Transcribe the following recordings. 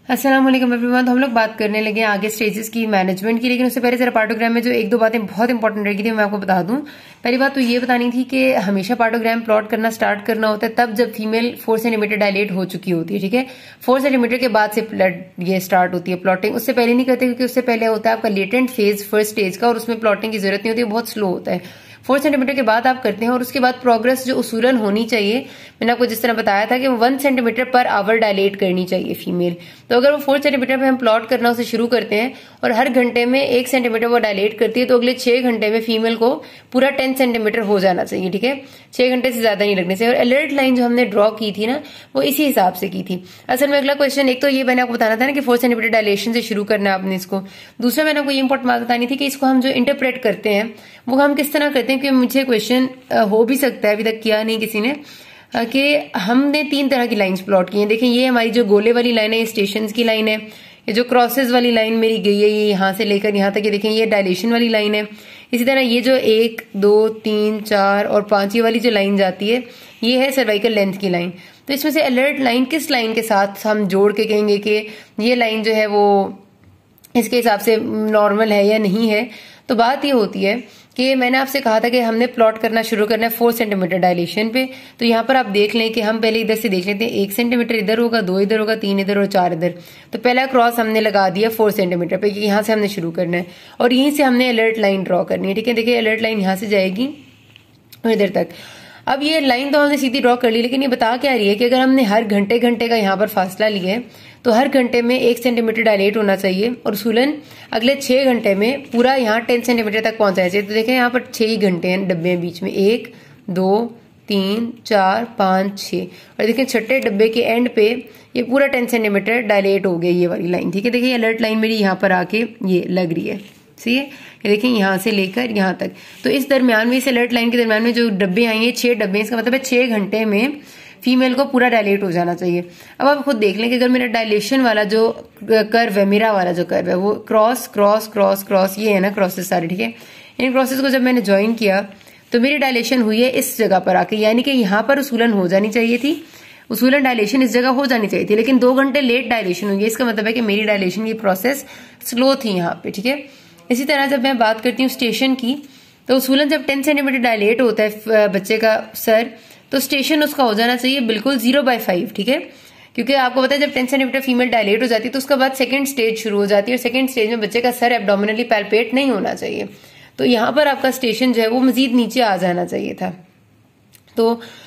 अस्सलाम वालेकुम एवरीवन। तो हम लोग बात करने लगे आगे स्टेजेस की मैनेजमेंट की, लेकिन उससे पहले जरा पार्टोग्राम में जो एक दो बातें बहुत इंपॉर्टेंट रही थी मैं आपको बता दूं। पहली बात तो ये बतानी थी कि हमेशा पार्टोग्राम प्लॉट करना स्टार्ट करना होता है तब जब फीमेल 4 सेंटीमीटर डायलेट हो चुकी होती है। ठीक है, 4 सेंटीमीटर के बाद से ये स्टार्ट होती है प्लॉटिंग। उससे पहले नहीं करते क्योंकि उससे पहले होता है आपका लेटेंट फेज फर्स्ट स्टेज का, और उसमें प्लॉटिंग की जरूरत नहीं होती, बहुत स्लो होता है। 4 सेंटीमीटर के बाद आप करते हैं और उसके बाद प्रोग्रेस जो उसूलन होनी चाहिए, मैंने आपको जिस तरह बताया था कि 1 सेंटीमीटर पर आवर डायलेट करनी चाहिए फीमेल। तो अगर वो 4 सेंटीमीटर पे हम प्लॉट करना उसे शुरू करते हैं और हर घंटे में 1 सेंटीमीटर वो डायलेट करती है, तो अगले 6 घंटे में फीमेल को पूरा 10 सेंटीमीटर हो जाना चाहिए। ठीक है, 6 घंटे से ज्यादा नहीं लगने चाहिए। और अलर्ट लाइन जो हमने ड्रॉ की थी ना, वो इसी हिसाब से की थी। असल में अगला क्वेश्चन, एक तो ये मैंने आपको बताना था ना कि 4 सेंटीमीटर डायलेशन से शुरू करना है आपने इसको। दूसरा मैंने आपको ये इंपॉर्टेंट बात बतानी थी कि इसको हम जो इंटरप्रेट करते हैं वो हम किस तरह करते हैं, कि मुझे क्वेश्चन हो भी सकता है, अभी तक किया नहीं किसी ने, कि हमने 3 तरह की लाइंस प्लॉट की हैं। देखिए, ये हमारी जो गोले वाली लाइन है ये स्टेशन की लाइन है। ये जो क्रॉसेस वाली लाइन मेरी गई है ये यहां से लेकर यहां तक, ये देखें ये डायलेशन वाली लाइन है। इसी तरह ये जो 1 2 3 4 और 5 ये वाली जो लाइन जाती है ये है सर्वाइकल लेंथ की लाइन। तो इसमें से अलर्ट लाइन किस लाइन के साथ हम जोड़ के कहेंगे कि ये लाइन जो है वो इसके हिसाब से नॉर्मल है या नहीं है। तो बात ये होती है कि मैंने आपसे कहा था कि हमने प्लॉट करना शुरू करना है 4 सेंटीमीटर डायलेशन पे। तो यहाँ पर आप देख लें कि हम पहले इधर से देख लेते हैं, 1 सेंटीमीटर इधर होगा, 2 इधर होगा, 3 इधर और 4 इधर। तो पहला क्रॉस हमने लगा दिया 4 सेंटीमीटर पे, यहाँ से हमने शुरू करना है और यहीं से हमने अलर्ट लाइन ड्रॉ करनी है। ठीक है, देखिए अलर्ट लाइन यहाँ से जाएगी और इधर तक। अब ये लाइन तो हमने सीधी ड्रॉ कर ली, लेकिन ये बता क्या रही है कि अगर हमने हर घंटे घंटे का यहाँ पर फासला लिया है तो हर घंटे में 1 सेंटीमीटर डायलेट होना चाहिए और उसूलन अगले 6 घंटे में पूरा यहाँ 10 सेंटीमीटर तक पहुंचाना चाहिए। तो देखें यहाँ पर 6 ही घंटे हैं डब्बे में बीच में, 1 2 3 4 5 6, और देखें छठे डब्बे के एंड पे ये पूरा 10 सेंटीमीटर डायलेट हो गया ये वाली लाइन। ठीक है, देखिए अलर्ट लाइन मेरी यहाँ पर आके ये लग रही है। सही है, ये देखें यहाँ से लेकर यहाँ तक। तो इस दरमियान में, इस अलर्ट लाइन के दरमियान में जो डब्बे आएंगे 6 डब्बे, इसका मतलब है 6 घंटे में फीमेल को पूरा डायलेट हो जाना चाहिए। अब आप खुद देख लें कि अगर मेरा डायलेशन वाला जो कर्व है, मेरा वाला जो कर्व है वो क्रॉस क्रॉस क्रॉस क्रॉस ये है ना क्रॉसेस सारे। ठीक है, इन क्रॉसेस को जब मैंने ज्वाइन किया तो मेरी डायलेशन हुई है इस जगह पर आके, यानी कि यहाँ पर उसूलन हो जानी चाहिए थी, उसूलन डायलेशन इस जगह हो जानी चाहिए थी, लेकिन 2 घंटे लेट डायलेशन हुई है। इसका मतलब है कि मेरी डायलेशन की प्रोसेस स्लो थी यहाँ पे। ठीक है, इसी तरह जब मैं बात करती हूँ स्टेशन की, तो उसूलन जब 10 सेंटीमीटर डायलेट होता है बच्चे का सर, तो स्टेशन उसका हो जाना चाहिए बिल्कुल 0/5। ठीक है, क्योंकि आपको पता है जब 10 सेंटीमीटर फीमेल डायलेट हो जाती है तो उसके बाद सेकंड स्टेज शुरू हो जाती है, और सेकंड स्टेज में बच्चे का सर एब्डोमिनली पैल्पेट नहीं होना चाहिए। तो यहाँ पर आपका स्टेशन जो है वो मजीद नीचे आ जाना चाहिए था। तो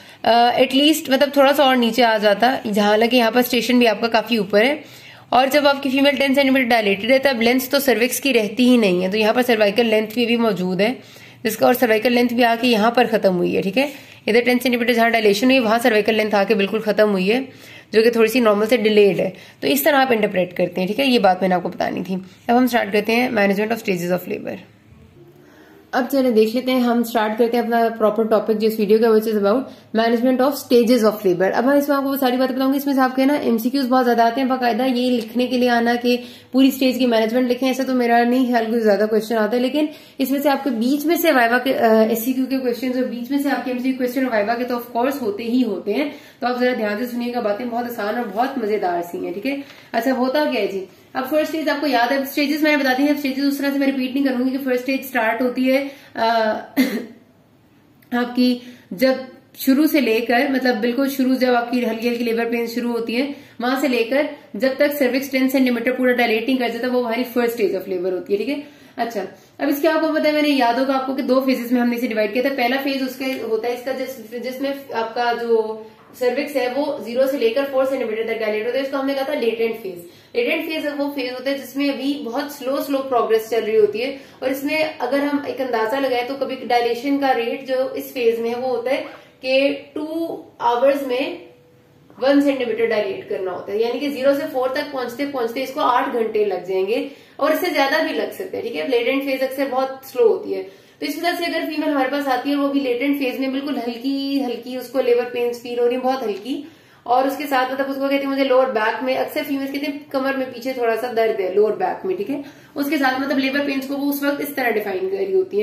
एटलीस्ट मतलब थोड़ा सा और नीचे आ जाता, जहां हालांकि यहाँ पर स्टेशन भी आपका काफी ऊपर है। और जब आपकी फीमेल 10 सेंटीमीटर डायलेटेड है तब लेंथ तो सर्विक्स की रहती ही नहीं है, तो यहाँ पर सर्वाइकल लेंथ भी मौजूद है जिसका, और सर्वाइकल लेंथ भी आके यहाँ पर खत्म हुई है। ठीक है, इधर 10 सेंटीमीटर जहां डायलेशन हुई वहां सर्वाइकल लेंथ आके बिल्कुल खत्म हुई है, जो कि थोड़ी सी नॉर्मल से डिलेड है। तो इस तरह आप इंटरप्रेट करते हैं। ठीक है, ये बात मैंने आपको बतानी थी। अब हम स्टार्ट करते हैं management of stages of labour. अब चलिए देख लेते हैं, हम स्टार्ट करते हैं अपना प्रॉपर टॉपिक जिस वीडियो का, which is about management of stages of labour. अब मैं इसमें आपको सारी बातें बताऊंगी। इसमें से आपके ना एमसीक्यूज बहुत ज्यादा आते हैं, बाकायदा ये लिखने के लिए आना कि पूरी स्टेज की मैनेजमेंट लिखें, ऐसा तो मेरा नहीं ख्याल कोई ज्यादा क्वेश्चन आता है, लेकिन इसमें से आपके बीच में से वाइवा के एससीक्यू के क्वेश्चन और बीच में से आपके एमसीक्यू क्वेश्चन वाइवा के तो ऑफकोर्स होते ही होते हैं। तो आप जरा ध्यान से सुनिएगा, बातें बहुत आसान और बहुत मजेदार सी हैं। ठीक है, अच्छा होता क्या है जी, अब फर्स्ट स्टेज आपको याद है, स्टेजेस मैंने बता दी है। स्टेजेस उस तरह से मैं रिपीट नहीं करूंगी कि फर्स्ट स्टेज स्टार्ट होती है आपकी जब शुरू से लेकर, मतलब बिल्कुल शुरू जब आपकी हल्की हल्की लेबर पेन शुरू होती है, वहां से लेकर जब तक सर्विक्स 10 सेंटीमीटर पूरा डायलेटिंग कर जाता है, वो हमारी फर्स्ट स्टेज ऑफ लेबर होती है। ठीक है, अच्छा अब इसके आपको पता है, मैंने याद होगा आपको कि 2 फेजेस में हमने इसे डिवाइड किया था। पहला फेज उसका होता है इसका जिसमें आपका जो सर्विक्स है वो 0 से लेकर 4 सेंटीमीटर तक डायलेट होता है, इसको हमने कहा था लेटेंट फेज। लेटेंट फेज वो फेज होता है जिसमें अभी बहुत स्लो प्रोग्रेस चल रही होती है, और इसमें अगर हम एक अंदाजा लगाएं तो कभी डायलेशन का रेट जो इस फेज में है वो होता है कि 2 आवर्स में 1 सेंटीमीटर डायलेट करना होता है, यानी कि 0 से 4 तक पहुंचते पहुंचते इसको 8 घंटे लग जाएंगे, और इससे ज्यादा भी लग सकते हैं। ठीक है, लेटेंट फेज अक्सर बहुत स्लो होती है। तो इस वजह से अगर फीमेल हमारे पास आती है और वो भी लेटेंट फेज में बिल्कुल हल्की हल्की उसको लेबर पेन्स फील हो रही है, बहुत हल्की, और उसके साथ मतलब उसको कहते हैं मुझे लोअर बैक में, अक्सर फीमेल्स कहते हैं कमर में पीछे थोड़ा सा दर्द है लोअर बैक में। ठीक है, उसके साथ मतलब लेबर पेन्स को वो उस वक्त इस तरह डिफाइन कर रही होती है,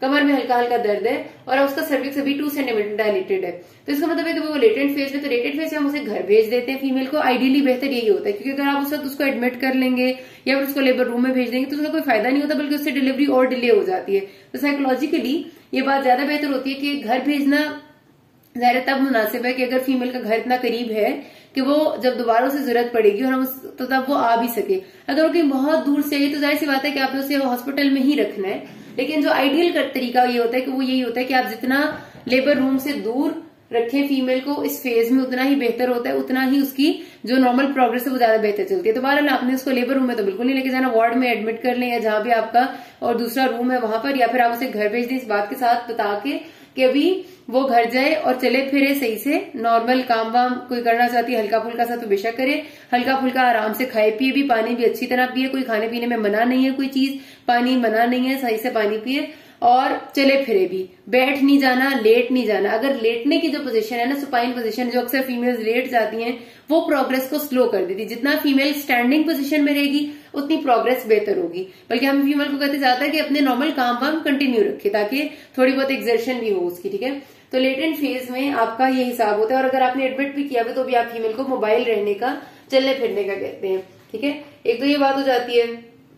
कमर में हल्का हल्का दर्द है और उसका सर्विक्स अभी 2 सेंटीमीटर डायलेटेड है, तो इसका मतलब है कि वो लेटेंट फेज में, तो लेटेंट फेज में हम उसे घर भेज देते हैं फीमेल को। आइडियली बेहतर यही होता है, क्योंकि अगर आप उस वक्त उसको एडमिट कर लेंगे या फिर उसको लेबर रूम में भेज देंगे तो उसका कोई फायदा नहीं होता, बल्कि उससे डिलीवरी और डिले हो जाती है। तो साइकोलॉजिकली ये बात ज्यादा बेहतर होती है कि घर भेजना ज्यादा तब मुनासिब है कि अगर फीमेल का घर इतना करीब है कि वो जब दोबारा उसे जरूरत पड़ेगी और हम तो तब वो आ भी सके। अगर वो कहीं बहुत दूर से है तो जाहिर सी बात है कि आपने उसे हॉस्पिटल में ही रखना है, लेकिन जो आइडियल तरीका ये होता है कि वो यही होता है कि आप जितना लेबर रूम से दूर रखें फीमेल को इस फेज में उतना ही बेहतर होता है, उतना ही उसकी जो नॉर्मल प्रोग्रेस है वो ज्यादा बेहतर चलती है। तो बहरहाल आपने उसको लेबर रूम में तो बिल्कुल नहीं लेके जाना, वार्ड में एडमिट कर लें या जहां भी आपका और दूसरा रूम है वहां पर, या फिर आप उसे घर भेज दें इस बात के साथ बता के कि अभी वो घर जाए और चले फिरे सही से, नॉर्मल काम वाम कोई करना चाहती है हल्का फुल्का सा तो बेशक करे, हल्का फुल्का आराम से खाए पिए भी, पानी भी अच्छी तरह पिए, कोई खाने पीने में मना नहीं है, कोई चीज पानी मना नहीं है, सही से पानी पिए और चले फिरे भी, बैठ नहीं जाना, लेट नहीं जाना। अगर लेटने की जो पोजीशन है ना, सुपाइन पोजीशन, जो अक्सर फीमेल्स लेट जाती हैं, वो प्रोग्रेस को स्लो कर देती है। जितना फीमेल स्टैंडिंग पोजीशन में रहेगी उतनी प्रोग्रेस बेहतर होगी। बल्कि हम फीमेल को कहते जाता है कि अपने नॉर्मल काम वाम कंटिन्यू रखे ताकि थोड़ी बहुत एक्सर्शन भी हो उसकी, ठीक है। तो लेटेंट फेज में आपका ये हिसाब होता है, और अगर आपने एडमिट भी किया हुआ तो भी आप फीमेल को मोबाइल रहने का, चलने फिरने का कहते हैं, ठीक है। एक तो ये बात हो जाती है।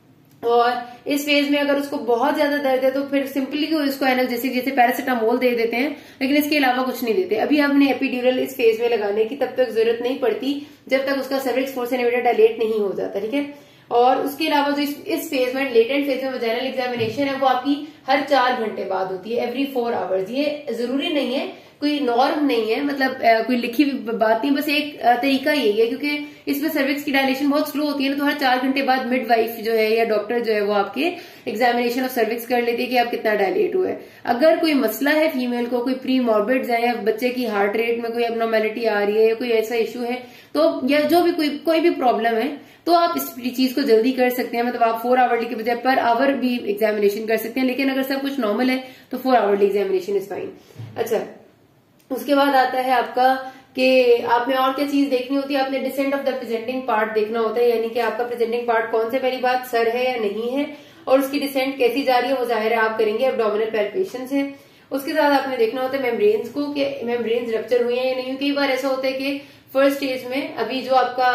और इस फेज में अगर उसको बहुत ज्यादा दर्द है तो फिर सिंपली उसको एनाल्जेसिक जैसे पैरासिटामोल दे देते हैं, लेकिन इसके अलावा कुछ नहीं देते। अभी हमने एपिड्यूरल इस फेज में लगाने की तब तक जरूरत नहीं पड़ती जब तक उसका सर्विक्स 4 सेंटीमीटर डायलेट नहीं हो जाता, ठीक है। और उसके अलावा जो इस फेज में लेटेंट फेज में वजाइनल एग्जामिनेशन है वो आपकी हर 4 घंटे बाद होती है, एवरी 4 आवर्स। ये जरूरी नहीं है, कोई नॉर्म नहीं है, मतलब कोई लिखी हुई बात नहीं, बस एक तरीका यही है क्योंकि इसमें सर्विक्स की डायलेशन बहुत स्लो होती है ना, तो हर 4 घंटे बाद मिडवाइफ जो है या डॉक्टर जो है वो आपके एग्जामिनेशन ऑफ सर्विक्स कर लेती है कि आप कितना डायलेट हुआ है। अगर कोई मसला है फीमेल को, कोई प्री मॉर्बिड्स है या बच्चे की हार्ट रेट में कोई एबनॉर्मेलिटी आ रही है या कोई ऐसा इशू है तो, या जो भी कोई भी प्रॉब्लम है, तो आप इस चीज को जल्दी कर सकते हैं। मतलब आप 4 आवरली के बजाय पर आवर भी एग्जामिनेशन कर सकते हैं, लेकिन अगर सब कुछ नॉर्मल है तो 4 आवरली एग्जामिनेशन इज फाइन। अच्छा, उसके बाद आता है आपका कि आपने और क्या चीज देखनी होती है, आपने descent of the presenting part देखना होता है, यानी कि आपका प्रेजेंटिंग पार्ट कौन से, पहली बात सर है या नहीं है, और उसकी डिसेंट कैसी जा रही है वो जाहिर है आप करेंगे एब्डोमिनल पैल्पेशन से। उसके साथ आपने देखना होता है मेम्ब्रेन्स को कि मेम्ब्रेन्स रप्चर हुई है या नहीं। कई बार ऐसा होता है कि फर्स्ट स्टेज में अभी जो आपका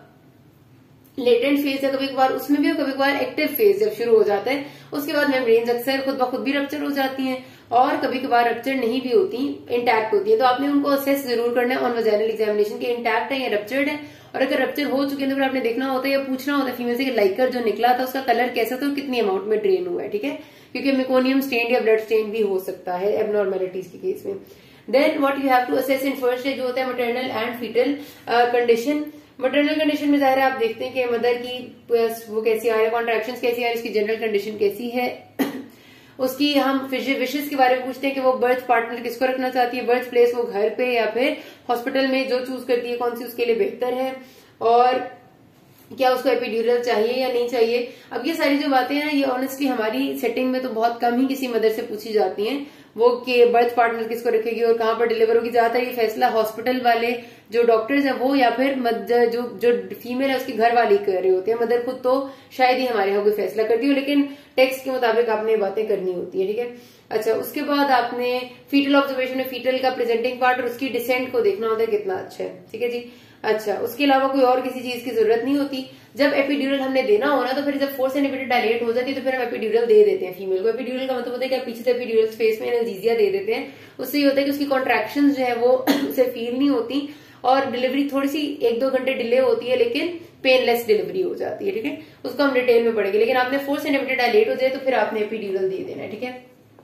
लेटेंट फेज है कभी कभार उसमें भी, कभी कभार एक्टिव फेज जब शुरू हो जाता है उसके बाद मेम्ब्रेन्स अक्सर खुद ब खुद भी रप्चर हो जाती हैं और कभी कभार रप्चर नहीं भी होती, इंटैक्ट होती है। तो आपने उनको असेस जरूर करना है ऑन वजाइनल एग्जामिनेशन के इंटैक्ट है या रप्चर्ड है, और अगर रप्चर हो चुके हैं तो फिर आपने देखना होता है या पूछना होता है फीमेल से कि लाइकर जो निकला था उसका कलर कैसा था और कितनी अमाउंट में ड्रेन हुआ है, ठीक है, क्योंकि मेकोनियम स्टेन या ब्लड स्टेन भी हो सकता है एबनॉर्मेलिटीज के केस में। Then what you have to assess in first stage जो होता है maternal and fetal condition. Maternal condition में जाहिर है आप देखते हैं कि मदर की वो कैसी आ रही है, कॉन्ट्रैक्शंस कैसी आ रही है, उसकी जनरल कंडीशन कैसी है। उसकी हम विशेष के बारे में पूछते हैं कि वो बर्थ पार्टनर किसको रखना चाहती है, बर्थ प्लेस वो घर पे या फिर हॉस्पिटल में, जो चूज करती है कौन सी उसके लिए बेहतर है, और क्या उसको एपिड्यूरल चाहिए या नहीं चाहिए। अब ये सारी जो बातें हैं ये ऑनेस्टली हमारी सेटिंग में तो बहुत कम ही किसी मदर से पूछी जाती हैं, वो कि बर्थ पार्टनर किसको रखेगी और कहाँ पर डिलीवर होगी। ज्यादातर ये फैसला हॉस्पिटल वाले जो डॉक्टर्स हैं वो या फिर जो फीमेल है उसके घर वाले कर रहे होते हैं। मदर खुद तो शायद ही हमारे यहाँ कोई फैसला करती हो, लेकिन टेक्स्ट के मुताबिक आपने बातें करनी होती है, ठीक है। अच्छा, उसके बाद आपने फीटल ऑब्जर्वेशन में फीटल का प्रेजेंटिंग पार्ट और उसकी डिसेंट को देखना होता है कितना अच्छा है, ठीक है जी। अच्छा, उसके अलावा कोई और किसी चीज की जरूरत नहीं होती। जब एपिड्यूरल हमने देना हो ना तो फिर जब 4 सेंटीमीटर डायलेट हो जाती है तो फिर हम एपिड्यूरल दे देते हैं फीमेल को। एपिड्यूरल का मतलब होता है कि आप पीछे से एपिड्यूरल स्पेस में एनाल्जेसिया दे देते हैं, उससे ये होता है कि उसकी कॉन्ट्रैक्शंस जो है वो उसे फील नहीं होती और डिलीवरी थोड़ी सी 1-2 घंटे डिले होती है, लेकिन पेनलेस डिलीवरी हो जाती है, ठीक है। उसको हम डिटेल में पढ़ेंगे, लेकिन आपने 4 सेंटीमीटर डायलेट हो जाए तो फिर आपने एपिड्यूरल दे देना है, ठीक है।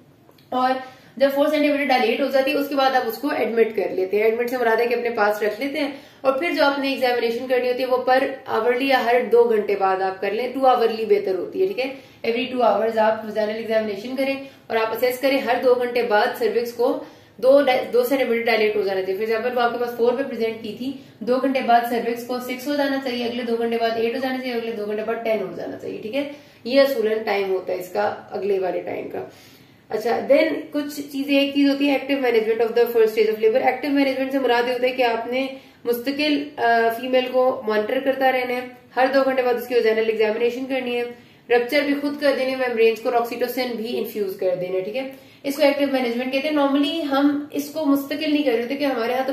और जब 4 सेंटीमीटर डायलेट हो जाती है उसके बाद आप उसको एडमिट कर लेते हैं। एडमिट से मुराद है कि अपने पास रख लेते हैं, और फिर जो आपने एग्जामिनेशन करनी होती है वो पर आवरली या हर 2 घंटे बाद आप कर लें। 2 आवरली बेहतर होती है, ठीक है। एवरी 2 आवर्स आप वजाइनल एग्जामिनेशन करें और आप असेस करें हर 2 घंटे बाद सर्विक्स को 2 सेंटीमीटर डायलेट हो जाना चाहिए। फॉर एग्जाम्पल वो आपके पास 4 पे प्रेजेंट की थी, 2 घंटे बाद सर्विक्स को 6 हो जाना चाहिए, अगले 2 घंटे बाद 8 हो जाना चाहिए, अगले 2 घंटे बाद 10 हो जाना चाहिए, ठीक है। ये असूलन टाइम होता है इसका अगले वाले टाइम का। अच्छा, देन कुछ चीजें, एक चीज होती है active management of the first stage of labour. Active management से मुराद होता है कि आपने मुस्तकिल फीमेल को मॉनिटर करता रहना है, हर 2 घंटे बाद उसकी वजाइनल एग्जामिनेशन करनी है, रप्चर भी खुद कर देने मेम्ब्रेन्स को, ऑक्सीटोसिन भी इन्फ्यूज कर देने, ठीक है। इसको एक्टिव मैनेजमेंट कहते हैं। नॉर्मली हम इसको मुस्तकिल नहीं कर रहे थे कि हमारे यहाँ तो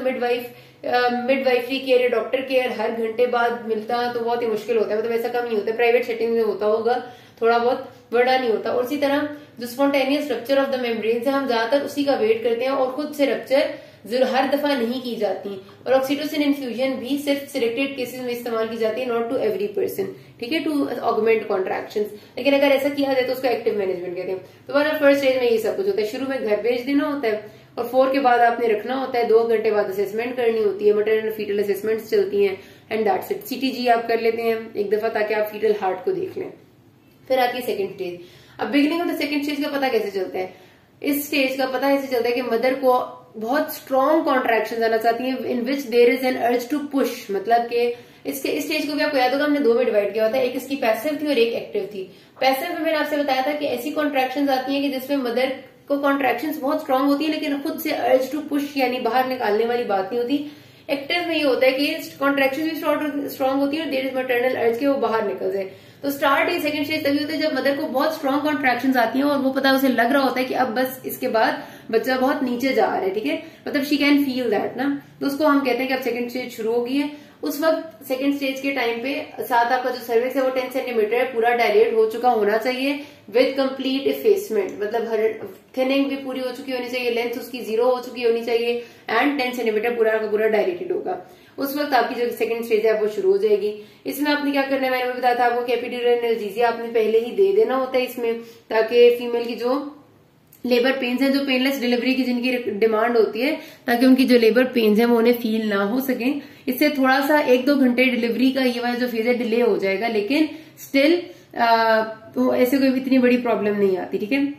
मिडवाइफरी केयर या डॉक्टर केयर हर घंटे बाद मिलता तो बहुत ही मुश्किल होता है, मतलब ऐसा कम नहीं होता, प्राइवेट सेटिंग में होता होगा थोड़ा बहुत, बड़ा नहीं होता। और इसी तरह जो spontaneous rupture of the membranes है हम ज्यादातर उसी का वेट करते हैं और खुद से रप्चर हर दफा नहीं की जाती। और ऑक्सीटोसिन इन्फ्यूजन भी सिर्फ सिलेक्टेड केसेस में इस्तेमाल की जाती है, नॉट टू एवरी पर्सन, ठीक है, टू ऑगमेंट कॉन्ट्रैक्शंस। लेकिन अगर ऐसा किया जाए तो उसको एक्टिव मैनेजमेंट कहते हैं। तो हमारा फर्स्ट स्टेज में ये सब कुछ होता है। शुरू में घर भेज देना होता है और 4 के बाद आपने रखना होता है, 2 घंटे बाद असेसमेंट करनी होती है, मैटरनल फीटल असेसमेंट्स चलती हैं एंड दैट्स इट। सीटीजी आप कर लेते हैं एक दफा ताकि आप फीटल हार्ट को देख लें। फिर आती है सेकंड स्टेज। अब beginning of the second stage का पता कैसे चलता है? इस स्टेज का पता ऐसे चलता है कि मदर को बहुत स्ट्रॉन्ग कॉन्ट्रैक्शन आना चाहती है in which there is an urge to push, मतलब कि इस स्टेज को भी आपको याद होगा हमने 2 में डिवाइड किया होता है, एक इसकी पैसिव थी और एक एक्टिव थी। पैसिव में मैंने आपसे बताया था कि ऐसी कॉन्ट्रैक्शन आती है कि जिसमें मदर को कॉन्ट्रैक्शन बहुत स्ट्रांग होती है लेकिन खुद से अर्ज टू पुश यानी बाहर निकालने वाली बात नहीं होती। एक्टिव में ये होता है कि कॉन्ट्रैक्शन भी स्ट्रांग होती है और देयर इज मैटरनल अर्ज के वो बाहर निकल जाए। तो स्टार्ट ये सेकंड स्टेज तभी होता है जब मदर को बहुत स्ट्रांग कॉन्ट्रैक्शंस आती हैं और वो पता है, उसे लग रहा होता है कि अब बस इसके बाद बच्चा बहुत नीचे जा रहा है, ठीक है, मतलब शी कैन फील दैट ना। तो उसको हम कहते हैं कि अब सेकंड स्टेज शुरू हो गई है। उस वक्त सेकंड स्टेज के टाइम पे साथ आपका जो सर्विक्स है वो 10 सेंटीमीटर है, पूरा डायलेट हो चुका होना चाहिए विद कंप्लीट इफेसमेंट, मतलब हर थिनिंग भी पूरी हो चुकी होनी चाहिए, लेंथ उसकी 0 हो चुकी होनी चाहिए एंड 10 सेंटीमीटर पूरा का पूरा डायलेटेड होगा। उस वक्त आपकी जो सेकंड स्टेज है वो शुरू हो जाएगी। इसमें आपने क्या करना है, मैंने बताया था आपको, एपिड्यूरल एनाल्जेसिया आपने पहले ही दे देना होता है इसमें, ताकि फीमेल की जो लेबर पेन्स हैं, जो पेनलेस डिलीवरी की जिनकी डिमांड होती है, ताकि उनकी जो लेबर पेन्स हैं वो उन्हें फील ना हो सके। इससे थोड़ा सा 1-2 घंटे डिलीवरी का ये वाला जो फेज है डिले हो जाएगा, लेकिन स्टिल तो ऐसे कोई इतनी बड़ी प्रॉब्लम नहीं आती, ठीक है।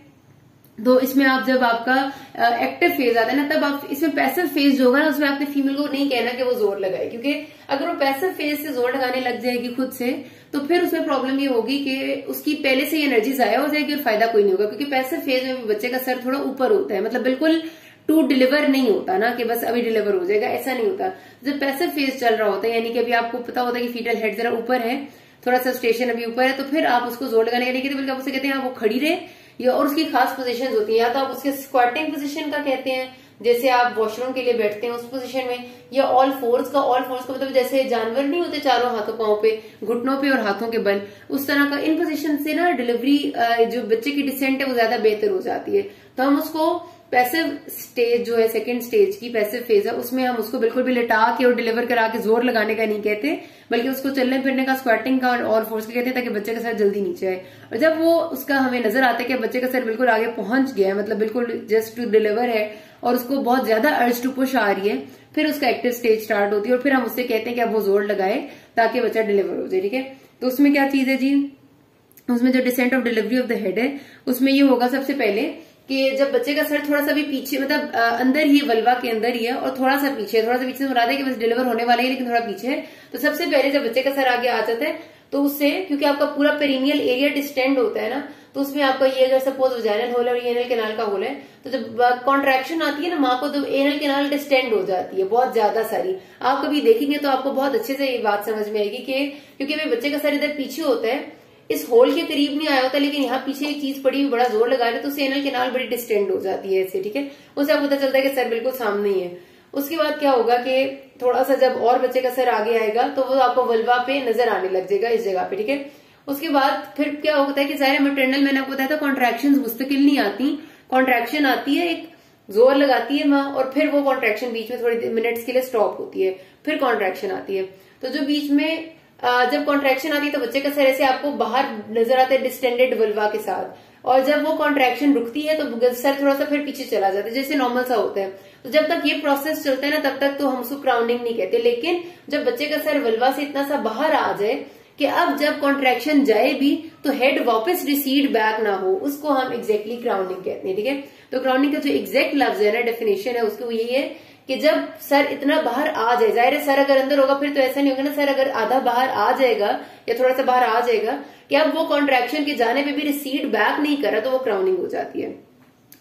तो इसमें आप जब आपका एक्टिव फेज आता है ना, तब आप इसमें पैसिव फेज जो होगा ना उसमें आपने फीमेल को नहीं कहना कि वो जोर लगाए, क्योंकि अगर वो पैसिव फेज से जोर लगाने लग जाएगी खुद से तो फिर उसमें प्रॉब्लम ये होगी कि उसकी पहले से एनर्जी जाया हो जाएगी और फायदा कोई नहीं होगा, क्योंकि पैसिव फेज में बच्चे का सर थोड़ा ऊपर होता है, मतलब बिल्कुल टू डिलीवर नहीं होता ना कि बस अभी डिलीवर हो जाएगा, ऐसा नहीं होता। जब पैसिव फेज चल रहा होता है यानी कि अभी आपको पता होता है कि फीटल हेड जरा ऊपर है, थोड़ा सा स्टेशन अभी ऊपर है, तो फिर आप उसको जोर लगाने के लिए बल्कि आप उसे कहते हैं वो खड़ी रहे, या और उसकी खास पोजीशन होती है, या तो आप उसके स्क्वाटिंग पोजीशन का कहते हैं जैसे आप वॉशरूम के लिए बैठते हैं उस पोजीशन में, या ऑल फोर्स का मतलब जैसे जानवर नहीं होते चारों हाथों पांव पे, घुटनों पे और हाथों के बल, उस तरह का। इन पोजीशन से ना डिलीवरी जो बच्चे की डिसेंट है वो ज्यादा बेहतर हो जाती है। तो हम उसको पैसिव स्टेज जो है सेकंड स्टेज की पैसिव फेज है उसमें हम उसको बिल्कुल भी लिटा के और डिलीवर करा के जोर लगाने का नहीं कहते, बल्कि उसको चलने फिरने का, स्क्वाटिंग का और ऑल फोर्स का कहते हैं, ताकि बच्चे का सर जल्दी नीचे आए। और जब वो उसका हमें नजर आता है कि बच्चे का सर बिल्कुल आगे पहुंच गया है, मतलब बिल्कुल जस्ट टू डिलीवर है और उसको बहुत ज्यादा अर्ज टू पुश आ रही है, फिर उसका एक्टिव स्टेज स्टार्ट होती है और फिर हम उससे कहते हैं कि अब वो जोर लगाए ताकि बच्चा डिलीवर हो जाए, ठीक है। तो उसमें क्या चीज है जी, उसमें जो descent of delivery of the head है उसमें ये होगा सबसे पहले कि जब बच्चे का सर थोड़ा सा भी पीछे, मतलब अंदर ही वल्वा के अंदर ही है और थोड़ा सा पीछे से मुराद है कि बस डिलीवर होने वाला है लेकिन थोड़ा पीछे है, तो सबसे पहले जब बच्चे का सर आगे आ जाता है तो उससे, क्योंकि आपका पूरा पेरिनियल एरिया डिस्टेंड होता है ना, तो उसमें आपका ये अगर सपोज वजाइनल होल है और एनल कैनाल का होल है, तो जब कॉन्ट्रैक्शन आती है ना माँ को तो एनल कैनाल डिस्टेंड हो जाती है बहुत ज्यादा सारी। आप कभी देखेंगे तो आपको बहुत अच्छे से ये बात समझ में आएगी कि क्योंकि अभी बच्चे का सर इधर पीछे होता है, इस होल के करीब नहीं आया होता, लेकिन यहाँ पीछे एक चीज पड़ी हुई बड़ा जोर लगा रहे तो एनल कैनाल बड़ी डिस्टेंड हो जाती है ऐसे, ठीक है। उससे आपको पता चलता है कि सर बिल्कुल सामने ही है। उसके बाद क्या होगा कि थोड़ा सा जब और बच्चे का सर आगे आएगा तो वो आपको वल्वा पे नजर आने लग जाएगा इस जगह पे, ठीक है। उसके बाद फिर क्या होता है कि जाहिर मैटरनल, मैंने आपको बताया था कॉन्ट्रैक्शन मुस्तकिल नहीं आती, कॉन्ट्रैक्शन आती है, एक जोर लगाती है माँ और फिर वो कॉन्ट्रैक्शन बीच में थोड़ी मिनट्स के लिए स्टॉप होती है, फिर कॉन्ट्रैक्शन आती है। तो जो बीच में जब कॉन्ट्रैक्शन आती है तो बच्चे का सर ऐसे आपको बाहर नजर आता है डिस्टेंडेड वल्वा के साथ, और जब वो कॉन्ट्रैक्शन रुकती है तो सर थोड़ा सा फिर पीछे चला जाता है जैसे नॉर्मल सा होता है। तो जब तक ये प्रोसेस चलता है ना तब तक तो हम उसको क्राउनिंग नहीं कहते, लेकिन जब बच्चे का सर वल्वा से इतना सा बाहर आ जाए कि अब जब कॉन्ट्रैक्शन जाए भी तो हेड वापस रिसीड बैक ना हो, उसको हम एग्जैक्टली क्राउनिंग कहते हैं, ठीक है। तो क्राउनिंग का जो एग्जैक्ट लफ्ज है ना, डेफिनेशन है उसको यही है कि जब सर इतना बाहर आ जाए, जाहिर है सर अगर अंदर होगा फिर तो ऐसा नहीं होगा ना, सर अगर आधा बाहर आ जाएगा या थोड़ा सा बाहर आ जाएगा कि अब वो कॉन्ट्रैक्शन के जाने पे भी रिसीड बैक नहीं करा तो वो क्राउनिंग हो जाती है।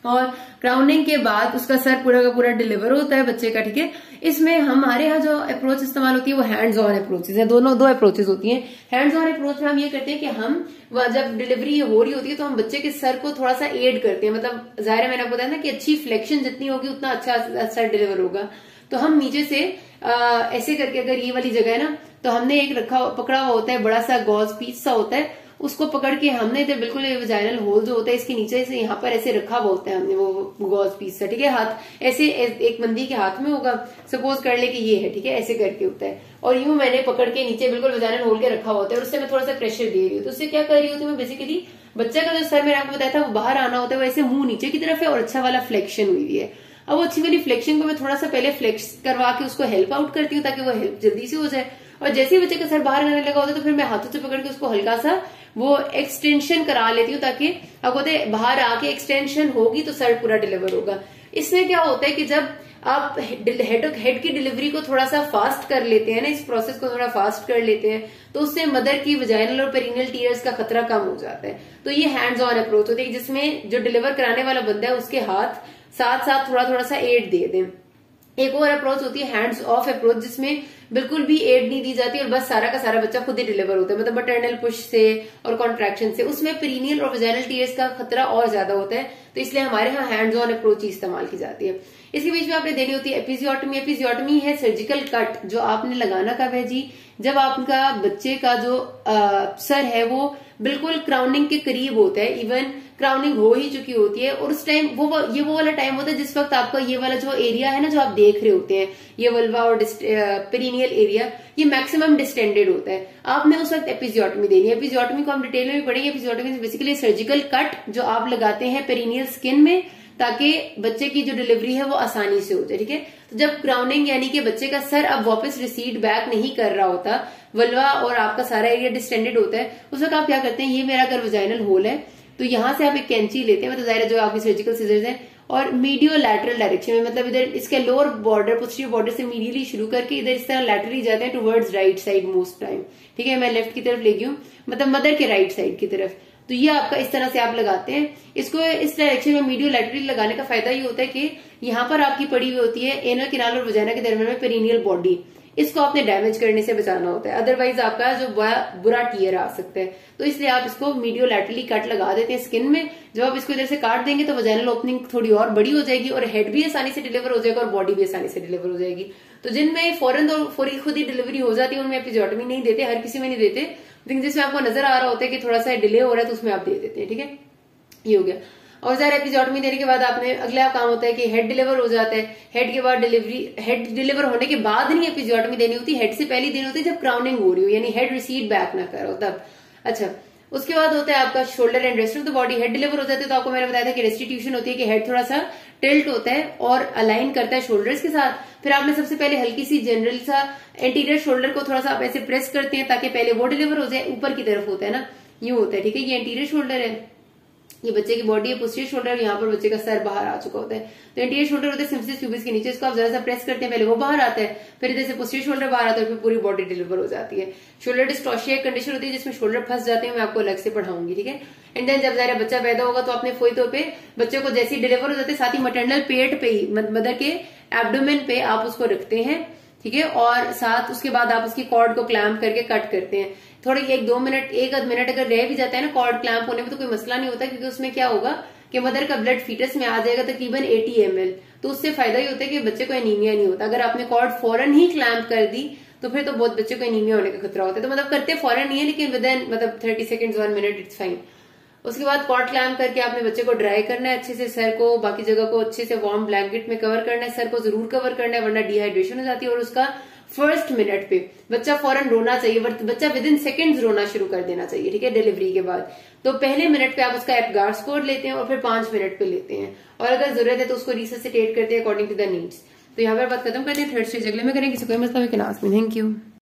और क्राउनिंग के बाद उसका सर पूरा का पूरा डिलीवर होता है बच्चे का, ठीक है। इसमें हमारे यहाँ जो अप्रोच इस्तेमाल होती है वो हैंड्स ऑन अप्रोचेज है। दो अप्रोचेज होती हैं। हैंड्स ऑन अप्रोच में हम ये करते हैं कि हम जब डिलीवरी हो रही होती है तो हम बच्चे के सर को थोड़ा सा एड करते हैं, मतलब जाहिर है मैंने आपको बताया ना कि अच्छी फ्लेक्शन जितनी होगी उतना अच्छा सर डिलीवर होगा। तो हम नीचे से ऐसे करके, अगर ये वाली जगह है ना, तो हमने एक पकड़ा हुआ होता है बड़ा सा गॉज पीस सा होता है, उसको पकड़ के हमने इधर बिल्कुल वजाइनल होल जो होता है इसके नीचे से यहाँ पर ऐसे रखा हुआ होता है हमने वो गॉज पीस सा, ठीक है। हाथ ऐसे एक बंदी के हाथ में होगा, सपोज कर ले कि ये है, ठीक है, ऐसे करके होता है, और यूं मैंने पकड़ के नीचे बिल्कुल वजाइनल होल के रखा होता है, और उससे मैं थोड़ा सा प्रेशर दे रही हूँ। तो उससे क्या कर रही होती हूँ मैं, बेसिकली बच्चे का जो सर मैंने आपको बताया था वो बाहर आना होता है, वो ऐसे मुंह नीचे की तरफ है और अच्छा वाला फ्लेक्शन हुई हुई है। अब वो अच्छी वाली फ्लेक्शन को मैं थोड़ा सा पहले फ्लेक्स करवा के उसको हेल्प आउट करती हूँ ताकि वो हेल्प जल्दी से हो जाए। और जैसे ही बच्चे का सर बाहर आने लगा होता है तो फिर मैं हाथों से पकड़ के उसको हल्का सा वो एक्सटेंशन करा लेती हूँ, ताकि अब होते बाहर आके एक्सटेंशन होगी तो सर पूरा डिलीवर होगा। इसमें क्या होता है कि जब आप हेड की डिलीवरी को थोड़ा सा फास्ट कर लेते हैं ना, इस प्रोसेस को थोड़ा फास्ट कर लेते हैं, तो उससे मदर की वजाइनल और पेरिनियल टीयर्स का खतरा कम हो जाता है। तो ये हैंड्स ऑन अप्रोच होती है जिसमें जो डिलीवर कराने वाला बंदा है उसके हाथ साथ साथ थोड़ा थोड़ा सा एड दे दें। एक और अप्रोच होती है हैंड्स ऑफ अप्रोच, जिसमें बिल्कुल भी एड नहीं दी जाती और बस सारा का सारा बच्चा खुद ही डिलीवर होता है, मतलब मैटरनल पुश से और कॉन्ट्रैक्शन से। उसमें पेरिनियल और वजाइनल टीयर्स का खतरा और ज्यादा होता है, तो इसलिए हमारे यहाँ हैंड्स ऑन अप्रोच ही इस्तेमाल की जाती है। इसके बीच में आपने देनी होती है एपिजियोटमी। एपिजियोटमी है सर्जिकल कट, जो आपने लगाना कब है जी, जब आपका बच्चे का जो सर है वो बिल्कुल क्राउनिंग के करीब होता है, इवन क्राउनिंग हो ही चुकी होती है, और उस टाइम ये वो वाला टाइम होता है जिस वक्त आपका ये वाला जो एरिया है ना जो आप देख रहे होते हैं, ये वल्वा और पेरिनियल एरिया, ये मैक्सिमम डिस्टेंडेड होता है। आपने उस वक्त एपिजियोटमी देनी है। एपिजियोटमी को हम डिटेल में भी पढ़ेंगे। एपिजियोटमी बेसिकली सर्जिकल कट जो आप लगाते हैं पेरिनियल स्किन में, ताकि बच्चे की जो डिलीवरी है वो आसानी से हो जाए, ठीक है। तो जब क्राउनिंग यानी कि बच्चे का सर अब वापस रिसीड बैक नहीं कर रहा होता, वल्वा और आपका सारा एरिया डिस्टेंडेड होता है, उस वक्त आप क्या करते हैं, ये मेरा अगर वजाइनल होल है तो यहां से आप एक कैंची लेते हैं, मतलब जाहिर है जो आपकी सर्जिकल सीजर्स हैं, और मीडियो लैटरल डायरेक्शन में, मतलब इधर इसके लोअर बॉर्डर पोस्टीरियर बॉर्डर से मीडियली शुरू करके इधर इस तरह लैटरली जाते हैं towards right side most time, ठीक है। मैं लेफ्ट की तरफ ले गई हूँ, मतलब मदर के राइट साइड की तरफ। तो ये आपका इस तरह से आप लगाते हैं इसको। इस डायरेक्शन में मीडियो लैटरली लगाने का फायदा ये होता है कि यहाँ पर आपकी पड़ी हुई होती है एनल किनाल और वजाइना के दरमियान में पेरिनियल बॉडी, इसको आपने डैमेज करने से बचाना होता है, अदरवाइज आपका जो बुरा टीयर आ सकता है। तो इसलिए आप इसको मीडियो लैटरली कट लगा देते हैं स्किन में। जब आप इसको इधर से काट देंगे तो वजाइनल ओपनिंग थोड़ी और बड़ी हो जाएगी और हेड भी आसानी से डिलीवर हो जाएगा और बॉडी भी आसानी से डिलीवर हो जाएगी। तो जिनमें फौरी खुद ही डिलीवरी हो जाती है उनमें एपिजियोटमी नहीं देते, हर किसी में नहीं देते, लेकिन जिसमें आपको नजर आ रहा होता है कि थोड़ा सा डिले हो रहा है तो उसमें आप दे देते हैं, ठीक है। ये हो गया। और ज़ाहिर एपिजियोटमी देने के बाद आपने अगला काम होता है कि हेड डिलीवर हो जाता है। हेड के बाद हेड डिलीवर होने के बाद नहीं एपिजियोटमी देनी होती, हेड से पहले देनी होती है जब क्राउनिंग हो रही हो, यानी हेड रिसीड बैक ना करो तब। अच्छा, उसके बाद होता है आपका shoulder and rest of the body. Head deliver हो जाती है तो आपको मैंने बताया था कि रेस्टिट्यूशन होती है कि हेड थोड़ा सा टिल्ट होता है और अलाइन करता है शोल्डर्स के साथ। फिर आपने सबसे पहले हल्की सी जनरल सा एंटीरियर शोल्डर को थोड़ा सा आप ऐसे प्रेस करते हैं ताकि पहले वो डिलीवर हो जाए, ऊपर की तरफ होता है ना, यूं होता है, ठीक है। ये एंटीरियर शोल्डर है, ये बच्चे की बॉडी है, पोस्टीरियर शोल्डर, यहाँ पर बच्चे का सर बाहर आ चुका होता है। तो एंटीरियर शोल्डर होता है सिम्फिसिस प्यूबिस के नीचे, इसको आप जरा सा प्रेस करते हैं, पहले वो बाहर आता है, फिर इधर से पोस्टीरियर शोल्डर बाहर आता है, फिर पूरी बॉडी डिलीवर हो जाती है। शोल्डर डिस्टॉर्शिया एक कंडीशन होती है जिसमें शोल्डर फंस जाते हैं, मैं आपको अलग से पढ़ाऊंगी, ठीक है। एंड देन जब जरा बच्चा पैदा होगा तो अपने फोइतो पे बच्चे को जैसे ही डिलीवर हो जाते हैं साथ ही मैटरनल पेट पे ही, मदर के एब्डोमेन पे आप उसको रखते हैं, ठीक है। और साथ उसके बाद आप उसकी कॉर्ड को क्लैम्प करके कट करते हैं। थोड़े एक आध मिनट अगर रह भी जाता है ना कॉर्ड क्लैम्प होने में तो कोई मसला नहीं होता, क्योंकि उसमें क्या होगा कि मदर का ब्लड फीटस में आ जाएगा तकरीबन 80 ml, तो उससे फायदा ही होता है कि बच्चे को एनीमिया नहीं होता। अगर आपने कॉर्ड फौरन ही क्लैम्प कर दी तो फिर तो बहुत बच्चे को एनीमिया होने का खतरा होता है। तो मतलब करते फौरन नहीं है, लेकिन विदिन मतलब 30 सेकेंड्स 1 मिनट इट्स फाइन। उसके बाद कॉर्ड क्लैम्प करके आपने बच्चे को ड्राई करना है अच्छे से, सर को बाकी जगह को अच्छे से वार्म ब्लैंकेट में कवर करना है, सर को जरूर कवर करना है वरना डिहाइड्रेशन हो जाती है। और उसका फर्स्ट मिनट पे बच्चा फौरन रोना चाहिए, बच्चा विदिन सेकंड्स रोना शुरू कर देना चाहिए, ठीक है, डिलीवरी के बाद। तो पहले मिनट पे आप उसका एपगार स्कोर लेते हैं और फिर 5 मिनट पे लेते हैं, और अगर जरूरत है तो उसको रिससिटेट करते हैं अकॉर्डिंग टू द नीड्स। तो यहाँ पर बात खत्म करते हैं, थर्ड स्टेज अगले में करेंगे। किसी कोई मसला है कि थैंक यू।